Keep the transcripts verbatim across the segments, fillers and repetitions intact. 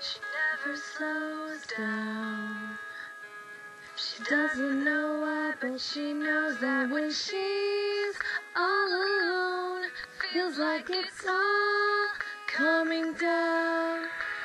She never slows down. She doesn't know why, but she knows that when she's all alone, feels like it's all coming down.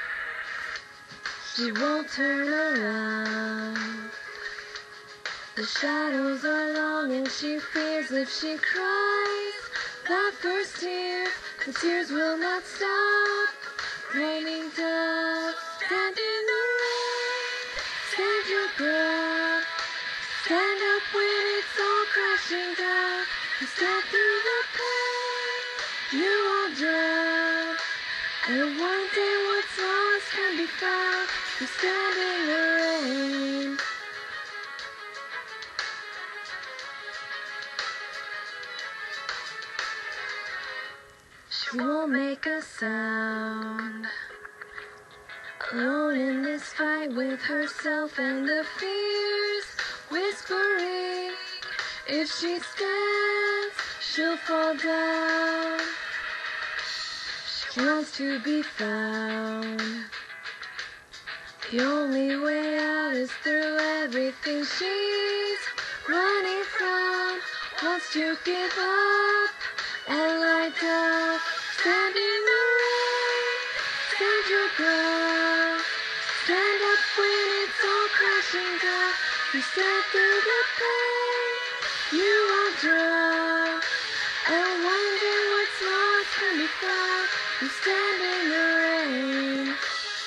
She won't turn around. The shadows are long and she fears if she cries that first tear, the tears will not stop raining down. Stand in the rain, stand your ground. Stand up when it's all crashing down. You stand through the pain, you won't drown. And one day what's lost can be found. You stand in the rain. She won't make a sound. Alone in this fight with herself and the fears whispering. If she stands, she'll fall down. She wants to be found. The only way out is through everything she's running from. Wants to give up and lie down. Stand in the rain, stand your ground. Stand up when it's all crashing down. You stand through the pain, you won't drown. And one day what's lost can be found. You stand in the rain.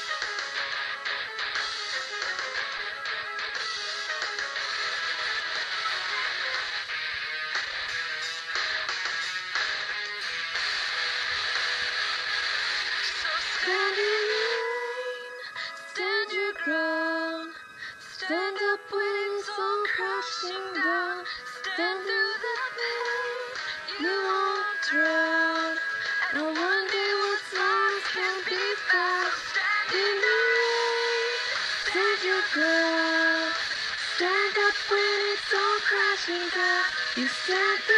Stand in the rain, stand your ground. Stand up when it's all crashing down. Stand through the pain, you won't drown. And one day what's lost can be found. Stand in the rain, stand your ground. Stand up when it's all crashing down. You stand through